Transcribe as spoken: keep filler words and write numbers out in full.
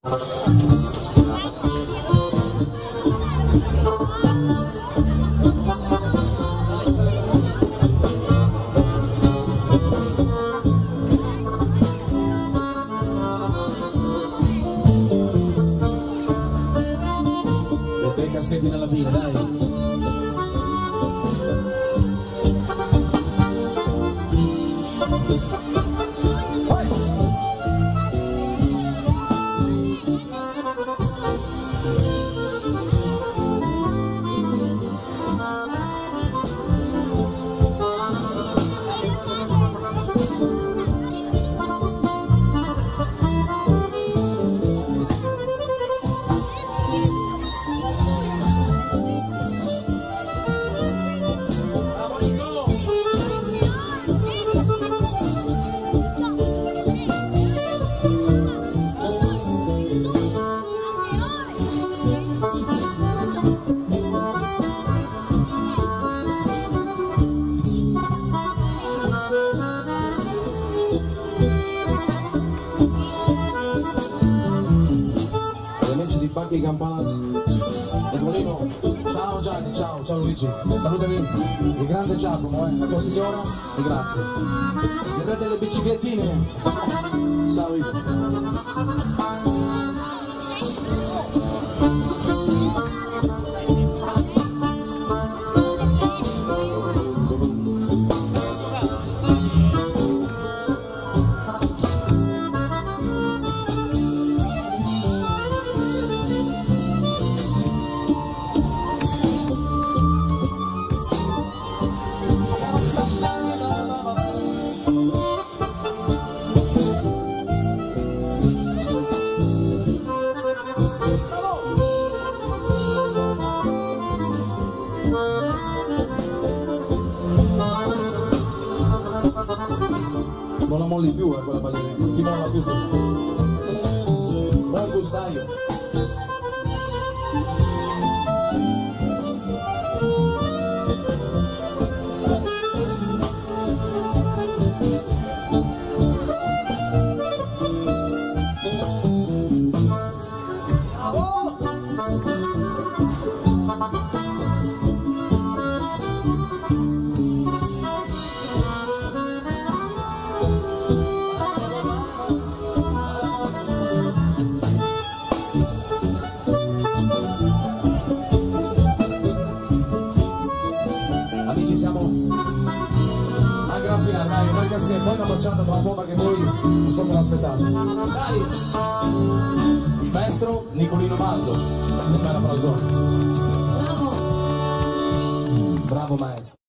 Che fino alla fine, dai. Vai. Di Banchi Campanas e Molino, ciao Gianni, ciao, ciao Luigi, salutami il grande Giacomo, eh, la tua signora e grazie. Il re delle biciclettine, ciao Luigi. Non la molli più, eh, quella ballerina. Chi molla più? Buon gustaio. Amici, siamo a gran finale, dai, noi che poi una baciata tra un po' perché voi non so come l'aspettate. Dai! Il maestro Nicolino Baldo, un bel applauso. Bravo! Bravo maestro.